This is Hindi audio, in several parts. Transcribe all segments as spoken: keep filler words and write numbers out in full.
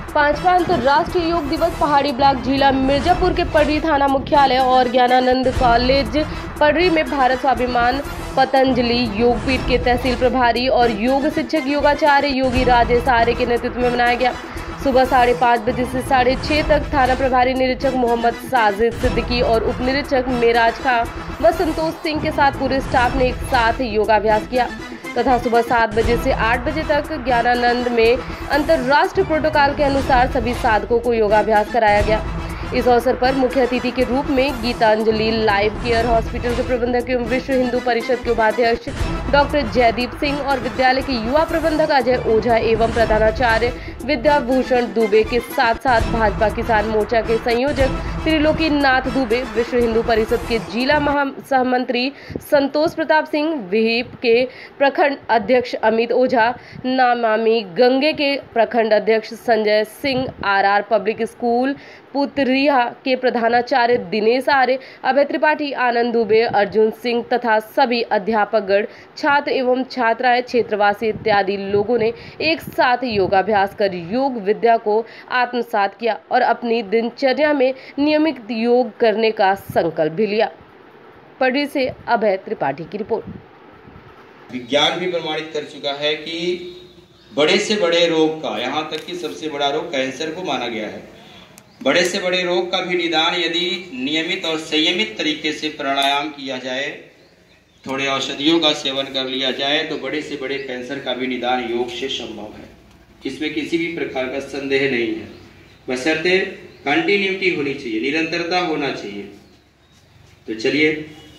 पांचवा अंतर्राष्ट्रीय योग दिवस पहाड़ी ब्लॉक जिला मिर्जापुर के पडरी थाना मुख्यालय और ज्ञानानंद कॉलेज पडरी में भारत स्वाभिमान पतंजलि योगपीठ के तहसील प्रभारी और योग शिक्षक योगाचार्य योगी राजेश आर्य के नेतृत्व में मनाया गया। सुबह साढ़े पाँच बजे से साढ़े छः तक थाना प्रभारी निरीक्षक मोहम्मद साजिद सिद्दीकी और उप निरीक्षक मेराज खां व संतोष सिंह के साथ पूरे स्टाफ ने एक साथ योगाभ्यास किया तथा सुबह सात बजे से आठ बजे तक ज्ञानानंद में अंतर्राष्ट्रीय प्रोटोकॉल के अनुसार सभी साधकों को योगाभ्यास कराया गया। इस अवसर पर मुख्य अतिथि के रूप में गीतांजलि लाइफ केयर हॉस्पिटल के प्रबंधक एवं विश्व हिंदू परिषद के उपाध्यक्ष डॉक्टर जयदीप सिंह और विद्यालय के युवा प्रबंधक अजय ओझा एवं प्रधानाचार्य विद्याभूषण दुबे के साथ साथ भाजपा किसान मोर्चा के संयोजक त्रिलोकी नाथ दुबे, विश्व हिंदू परिषद के जिला महासहमंत्री संतोष प्रताप सिंह, विहिप के प्रखंड अध्यक्ष अमित ओझा, नमामि गंगे के प्रखंड अध्यक्ष Sanjay Singh, R R public school Putariya के प्रधानाचार्य दिनेश आर्य, अभय त्रिपाठी, आनंद दुबे, अर्जुन सिंह तथा सभी अध्यापकगण, छात्र एवं छात्राएं, क्षेत्रवासी इत्यादि लोगों ने एक साथ योगाभ्यास कर योग विद्या को आत्मसात किया और अपनी दिनचर्या में नियमित योग करने का संकल्प भी लिया। पडरी से अभय त्रिपाठी की रिपोर्ट। विज्ञान भी प्रमाणित कर चुका है कि बड़े से बड़े रोग का, यहाँ तक कि सबसे बड़ा रोग कैंसर को माना गया है, बड़े से बड़े रोग का भी निदान यदि नियमित और संयमित तरीके से प्राणायाम किया जाए, थोड़े औषधियों का सेवन कर लिया जाए तो बड़े से बड़े कैंसर का भी निदान योग से संभव है। इसमें किसी भी प्रकार का संदेह नहीं है, बशर्ते कंटिन्यूटी होनी चाहिए, निरंतरता होना चाहिए। तो चलिए,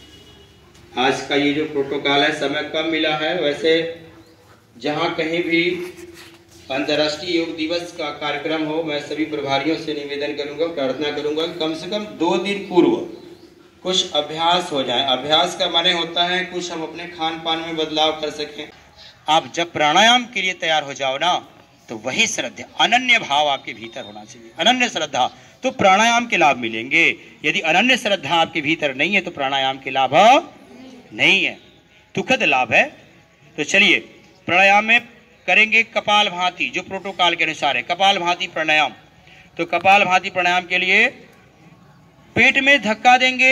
आज का ये जो प्रोटोकॉल है, समय कम मिला है, वैसे जहाँ कहीं भी अंतर्राष्ट्रीय योग दिवस का कार्यक्रम हो, मैं सभी प्रभारियों से निवेदन करूंगा, प्रार्थना करूंगा कि कम से कम दो दिन पूर्व कुछ अभ्यास हो जाए। अभ्यास का माने होता है कुछ हम अपने खान पान में बदलाव कर सकें। आप जब प्राणायाम के लिए तैयार हो जाओ ना, तो वही श्रद्धा, अनन्य भाव आपके भीतर होना चाहिए। अनन्य श्रद्धा तो प्राणायाम के लाभ मिलेंगे। यदि अनन्य श्रद्धा आपके भीतर नहीं है तो प्राणायाम के लाभ नहीं है, दुखद लाभ है। तो चलिए, प्राणायाम में करेंगे कपाल भांति, जो प्रोटोकॉल के अनुसार है, कपाल भांति प्राणायाम। तो कपाल भांति प्राणायाम के लिए पेट में धक्का देंगे,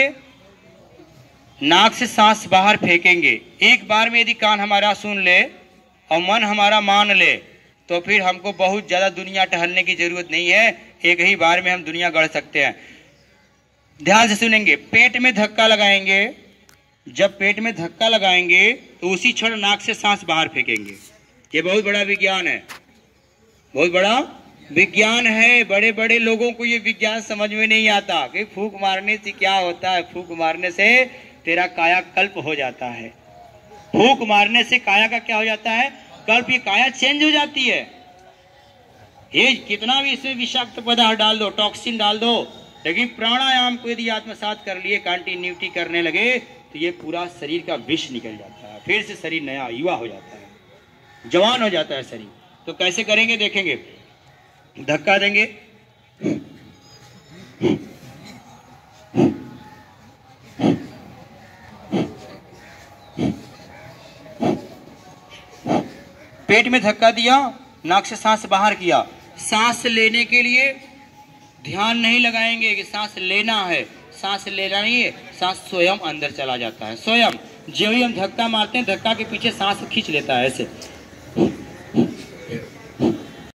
नाक से सांस बाहर फेंकेंगे। एक बार में यदि कान हमारा सुन ले और मन हमारा मान ले तो फिर हमको बहुत ज्यादा दुनिया टहलने की जरूरत नहीं है, एक ही बार में हम दुनिया गढ़ सकते हैं। ध्यान से सुनेंगे, पेट में धक्का लगाएंगे। जब पेट में धक्का लगाएंगे तो उसी क्षण नाक से सांस बाहर फेंकेंगे। ये बहुत बड़ा विज्ञान है, बहुत बड़ा विज्ञान है। बड़े बड़े लोगों को ये विज्ञान समझ में नहीं आता कि फूंक मारने से क्या होता है। फूंक मारने से तेरा कायाकल्प हो जाता है। फूंक मारने से काया का क्या हो जाता है? कल्प। ये काया चेंज हो जाती है। ये कितना भी इसमें विषाक्त पदार्थ डाल दो, टॉक्सिन डाल दो, लेकिन प्राणायाम को यदि आत्मसात कर लिए, कंटिन्यूटी करने लगे, तो ये पूरा शरीर का विष निकल जाता है। फिर से शरीर नया युवा हो जाता है, जवान हो जाता है शरीर। तो कैसे करेंगे देखेंगे। धक्का देंगे, पेट में धक्का दिया, नाक से सांस बाहर किया। सांस लेने के लिए ध्यान नहीं लगाएंगे कि सांस लेना है, सांस लेना नहीं है, सांस स्वयं अंदर चला जाता है। स्वयं जो ही हम धक्का मारते हैं, धक्का के पीछे सांस खींच लेता है ऐसे।